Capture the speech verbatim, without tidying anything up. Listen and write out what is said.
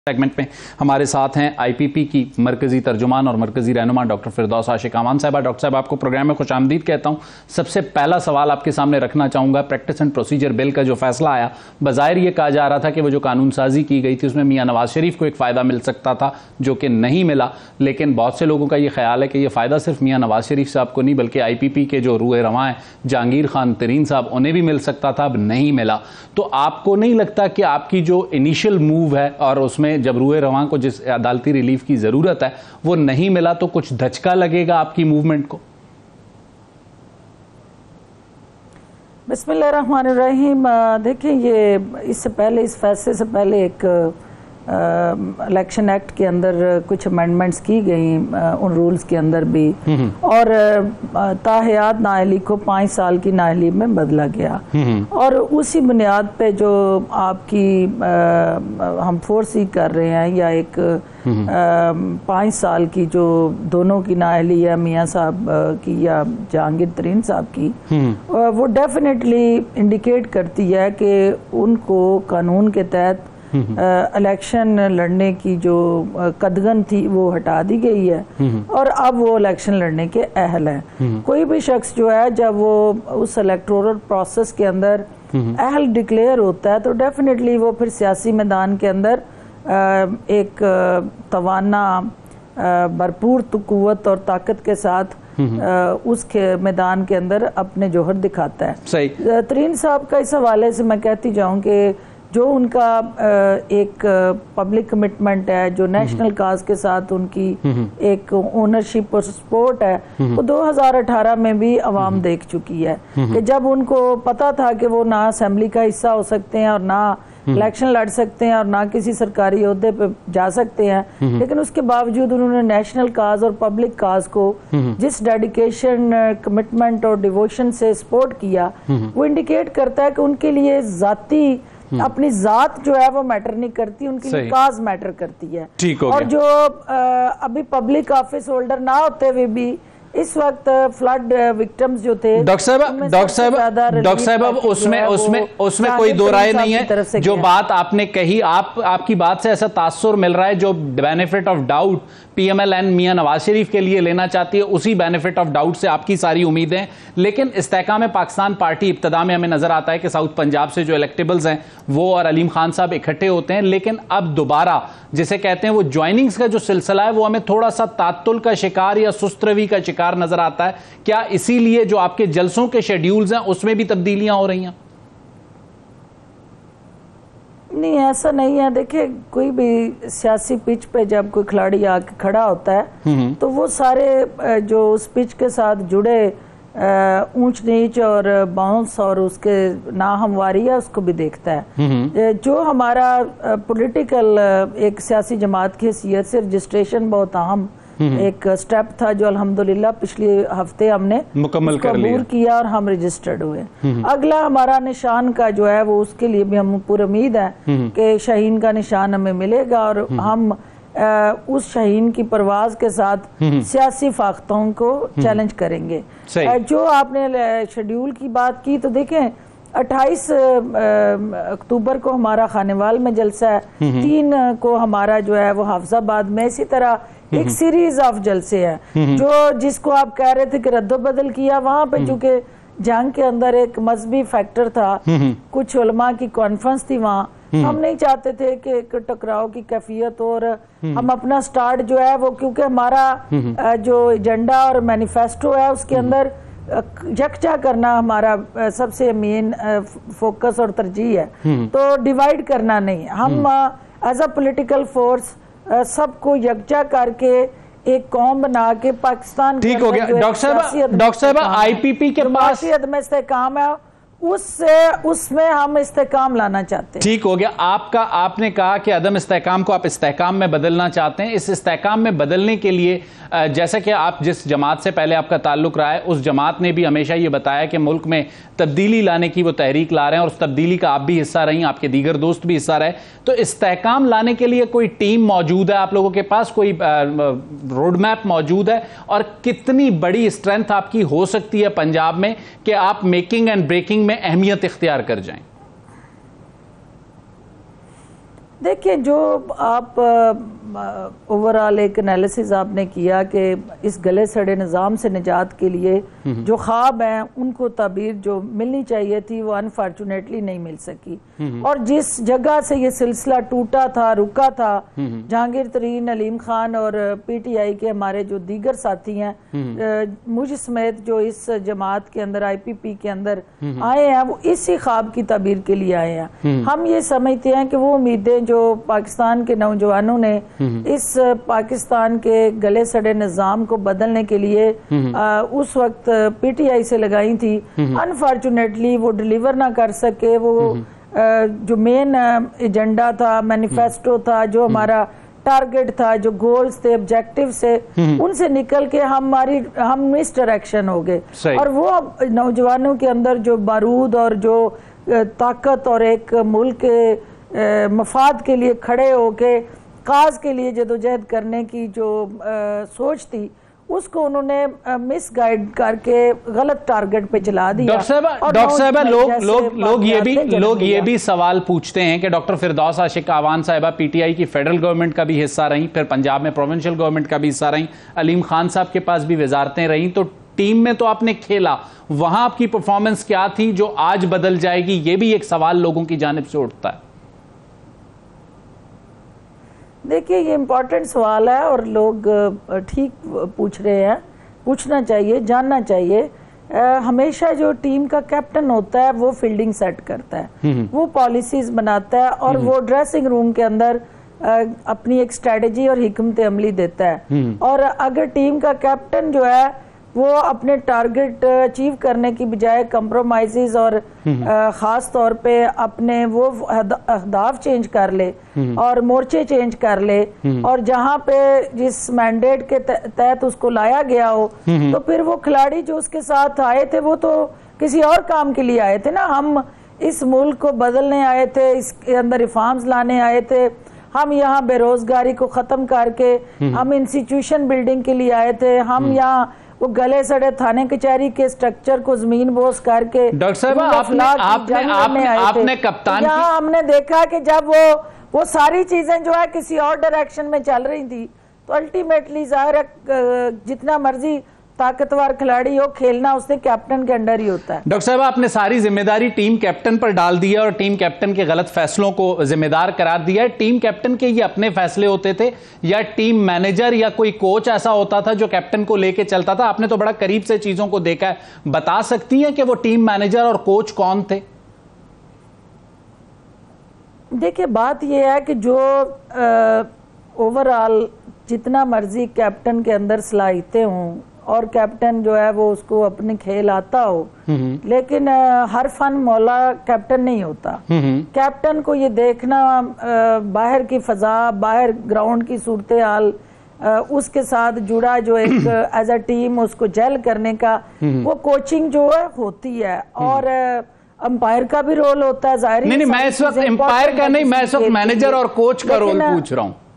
Segment में हमारे साथ हैं आईपीपी की मरकजी तर्जुमान और मरकजी रहनुमा डॉक्टर फिरदौस आशिक अमान साहबा। डॉक्टर साहब, आपको प्रोग्राम में खुशामदीद कहता हूं। सबसे पहला सवाल आपके सामने रखना चाहूंगा, प्रैक्टिस एंड प्रोसीजर बिल का जो फैसला आया, बज़ाहिर ये कहा जा रहा था कि वो जो कानून साजी की गई थी उसमें मियां नवाज शरीफ को एक फ़ायदा मिल सकता था जो कि नहीं मिला, लेकिन बहुत से लोगों का ये ख्याल है कि ये फ़ायदा सिर्फ मियां नवाज शरीफ साहब को नहीं बल्कि आई पी पी के जो रूए रवां हैं जहांगीर खान तरीन साहब, उन्हें भी मिल सकता था, अब नहीं मिला। तो आपको नहीं लगता कि आपकी जो इनिशियल मूव है और उसमें जब रूए रवां को जिस अदालती रिलीफ की जरूरत है वो नहीं मिला तो कुछ धचका लगेगा आपकी मूवमेंट को? बिस्मिल्लाहिर्रहमानिर्रहीम। देखिए, ये इससे पहले, इस फैसले से पहले एक इलेक्शन एक्ट के अंदर कुछ अमेंडमेंट्स की गई, उन रूल्स के अंदर भी, और ताहयात नाअहली को पाँच साल की नाअहली में बदला गया और उसी बुनियाद पे जो आपकी आ, हम फोर्स ही कर रहे हैं या एक पाँच साल की जो दोनों की नाअहली है, मियाँ साहब की या जहांगीर तरीन साहब की, वो डेफिनेटली इंडिकेट करती है कि उनको कानून के तहत इलेक्शन लड़ने की जो कदगन थी वो हटा दी गई है और अब वो इलेक्शन लड़ने के अहल है। कोई भी शख्स जो है जब वो उस इलेक्टोरल प्रोसेस के अंदर अहल डिक्लेयर होता है तो डेफिनेटली वो फिर सियासी मैदान के अंदर एक तवाना, भरपूर कुव्वत और ताकत के साथ उस मैदान के अंदर अपने जोहर दिखाता है। सही। तरीन साहब का इस हवाले से मैं कहती जाऊं कि जो उनका एक पब्लिक कमिटमेंट है, जो नेशनल काज के साथ उनकी एक ओनरशिप और सपोर्ट है, वो दो हज़ार अठारह में भी अवाम देख चुकी है कि जब उनको पता था कि वो ना असेंबली का हिस्सा हो सकते हैं और ना इलेक्शन लड़ सकते हैं और ना किसी सरकारी ओहदे पे जा सकते हैं, लेकिन उसके बावजूद उन्होंने नेशनल काज और पब्लिक काज को जिस डेडिकेशन, कमिटमेंट और डिवोशन से सपोर्ट किया, वो इंडिकेट करता है कि उनके लिए जाती अपनी जात जो है वो मैटर नहीं करती, उनकी काज मैटर करती है। और जो आ, अभी पब्लिक ऑफिस होल्डर ना होते हुए भी इस वक्त फ्लड विक्टिम्स जो थे, डॉक्टर साहब डॉक्टर साहब डॉक्टर साहब अब उसमें उसमें उसमें कोई दो राय नहीं है। जो बात आपने कही, आप आपकी बात से ऐसा तासुर मिल रहा है जो बेनिफिट ऑफ डाउट पीएमएलएन मियां नवाज शरीफ के लिए लेना चाहती है, उसी बेनिफिट ऑफ डाउट से आपकी सारी उम्मीदें। लेकिन इस्तेहकाम पाकिस्तान पार्टी इब्तदा में हमें नजर आता है कि साउथ पंजाब से जो इलेक्टेबल्स हैं वो और अलीम खान साहब इकट्ठे होते हैं, लेकिन अब दोबारा जिसे कहते हैं वो ज्वाइनिंग्स का जो सिलसिला है वो हमें थोड़ा सा तात्तुल का शिकार या सुस्तरवी का शिकार नजर आता है। क्या इसीलिए जो आपके जलसों के शेड्यूल्स हैं उसमें भी तब्दीलियां हो रही हैं? नहीं, ऐसा नहीं है। देखिए, कोई भी सियासी पिच पे जब कोई खिलाड़ी आके खड़ा होता है तो वो सारे जो उस पिच के साथ जुड़े ऊंच नीच और बाउंस और उसके नाहमवारी है उसको भी देखता है। जो हमारा पॉलिटिकल एक सियासी जमात की हैसियत से रजिस्ट्रेशन बहुत अहम एक स्टेप था जो अल्हम्दुलिल्लाह पिछले हफ्ते हमने मुकम्मल कर लिया किया और हम रजिस्टर्ड हुए। अगला हमारा निशान का जो है वो उसके लिए भी हम पूरी उम्मीद है कि शाहीन का निशान हमें मिलेगा और हम आ, उस शाहीन की परवाज के साथ सियासी फाख्तों को चैलेंज करेंगे। आ, जो आपने शेड्यूल की बात की तो देखें, अट्ठाईस अक्टूबर को हमारा खानेवाल में जलसा है, तीन को हमारा जो है वो हाफजाबाद में, इसी तरह एक सीरीज ऑफ जलसे है जो जिसको आप कह रहे थे कि रद्दोबदल किया। वहां पे चूंकि जंग के अंदर एक मजहबी फैक्टर था, कुछ उलमा की कॉन्फ्रेंस थी वहाँ, हम नहीं चाहते थे कि एक टकराव की कैफियत हो और हम अपना स्टार्ट जो है वो, क्योंकि हमारा जो एजेंडा और मैनिफेस्टो है उसके अंदर यकजा करना हमारा सबसे मेन फोकस और तरजीह है, तो डिवाइड करना नहीं। हम एज अ पॉलिटिकल फोर्स सबको यकजा करके एक कौम बना के पाकिस्तान, ठीक हो गया डॉक्टर साहब। डॉक्टर साहब, आईपीपी के पास में इस्तेहकाम है, उससे उसमें हम इस्तेहकाम लाना चाहते हैं। ठीक हो गया। आपका आपने कहा कि अदम इस्तेहकाम को आप इस्तेहकाम में बदलना चाहते हैं। इस इस्तेहकाम में बदलने के लिए जैसे कि आप जिस जमात से पहले आपका ताल्लुक रहा है उस जमात ने भी हमेशा ये बताया कि मुल्क में तब्दीली लाने की वो तहरीक ला रहे हैं और उस तब्दीली का आप भी हिस्सा रही, आपके दीगर दोस्त भी हिस्सा रहे। तो इस्तेहकाम लाने के लिए कोई टीम मौजूद है आप लोगों के पास, कोई रोड मैप मौजूद है, और कितनी बड़ी स्ट्रेंथ आपकी हो सकती है पंजाब में कि आप मेकिंग एंड ब्रेकिंग में अहमियत इख्तियार कर जाएं? देखिए, जो आप ओवरऑल एक एनालिसिस आपने किया कि इस गले सड़े निज़ाम से निजात के लिए जो ख्वाब हैं उनको ताबीर जो मिलनी चाहिए थी वो अनफॉर्चुनेटली नहीं मिल सकी, और जिस जगह से ये सिलसिला टूटा था, रुका था, जहांगीर तरीन, अलीम खान और पीटीआई के हमारे जो दीगर साथी हैं, मुझ समेत जो इस जमात के अंदर, आईपीपी के अंदर आए हैं, वो इसी ख्वाब की ताबीर के लिए आए हैं। हम ये समझते हैं कि वो उम्मीदें जो पाकिस्तान के नौजवानों ने इस पाकिस्तान के गले सड़े निजाम को बदलने के लिए आ, उस वक्त पीटीआई से लगाई थी, अनफॉर्चुनेटली वो डिलीवर ना कर सके। वो आ, जो मेन एजेंडा था, मैनिफेस्टो था, जो हमारा टारगेट था, जो गोल्स थे, ऑब्जेक्टिव से, उनसे निकल के हमारी हम मिस डायरेक्शन हो गए। और वो नौजवानों के अंदर जो बारूद और जो ताकत और एक मुल्क के मफाद के लिए खड़े होके काज के लिए जदोजहद करने की जो आ, सोच थी, उसको उन्होंने मिस गाइड करके गलत टारगेट पे चला दिया। डॉक्टर साहब डॉक्टर साहब लोग लोग लोग ये भी लोग ये भी सवाल पूछते हैं कि डॉक्टर फिरदौस आशिक आवान साहिबा पीटीआई की फेडरल गवर्नमेंट का भी हिस्सा रही, फिर पंजाब में प्रोविंशियल गवर्नमेंट का भी हिस्सा रही, अलीम खान साहब के पास भी वजारतें रही, तो टीम में तो आपने खेला, वहां आपकी परफॉर्मेंस क्या थी जो आज बदल जाएगी? ये भी एक सवाल लोगों की जानिब से उठता है। देखिए, ये इम्पोर्टेंट सवाल है और लोग ठीक पूछ रहे हैं, पूछना चाहिए, जानना चाहिए। आ, हमेशा जो टीम का कैप्टन होता है वो फील्डिंग सेट करता है, वो पॉलिसीज बनाता है और वो ड्रेसिंग रूम के अंदर आ, अपनी एक स्ट्रेटजी और हिकमत अमली देता है। और अगर टीम का कैप्टन जो है वो अपने टारगेट अचीव करने की बजाय कंप्रोमाइजेज और खास तौर पे अपने वो अहदाफ चेंज कर ले और मोर्चे चेंज कर ले, और जहां पे जिस मैंडेट के तहत उसको लाया गया हो, तो फिर वो खिलाड़ी जो उसके साथ आए थे वो तो किसी और काम के लिए आए थे ना। हम इस मुल्क को बदलने आए थे, इसके अंदर रिफॉर्म्स लाने आए थे, हम यहाँ बेरोजगारी को खत्म करके हम इंस्टीट्यूशन बिल्डिंग के लिए आए थे, हम यहाँ वो गले सड़े थाने कचहरी के स्ट्रक्चर को जमीन बोस करके डॉक्टर साहब आपने आपने आपने, आपने कप्तान यहाँ हमने देखा कि जब वो वो सारी चीजें जो है किसी और डायरेक्शन में चल रही थी, तो अल्टीमेटली जाहिर है जितना मर्जी ताकतवर खिलाड़ी हो, खेलना उसने कैप्टन के अंडर ही होता है। डॉक्टर साहब आपने सारी जिम्मेदारी टीम कैप्टन पर डाल दी है और टीम कैप्टन के गलत फैसलों को जिम्मेदार करार दिया है। टीम कैप्टन के ये अपने फैसले होते थे या टीम मैनेजर या कोई कोच ऐसा होता था जो कैप्टन को लेके चलता था? आपने तो बड़ा करीब से चीजों को देखा है, बता सकती हैं कि वो टीम मैनेजर और कोच कौन थे? देखिए, बात यह है कि जो ओवरऑल जितना मर्जी कैप्टन के अंदर सलाहियतें हों और कैप्टन जो है वो उसको अपने खेल आता हो, लेकिन आ, हर फन मौला कैप्टन नहीं होता। कैप्टन को ये देखना आ, बाहर की फजा, बाहर ग्राउंड की सूरत हाल, उसके साथ जुड़ा जो एक एज अ टीम उसको जेल करने का वो कोचिंग जो है होती है, और अंपायर का भी रोल होता है। जाहिर नहीं नहीं, मैं इस वक्त अंपायर का नहीं, मैं इस वक्त मैनेजर और कोच का रोल पूछ रहा हूँ।